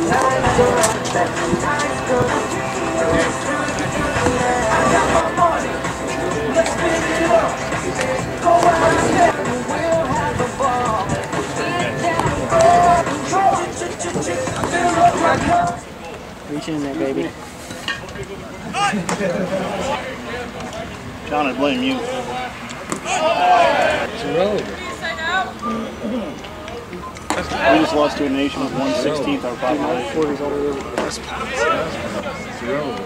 Reach in there, baby. John, I blame you. It's irrelevant. We just lost to a nation with 1/16 our population. It's irrelevant.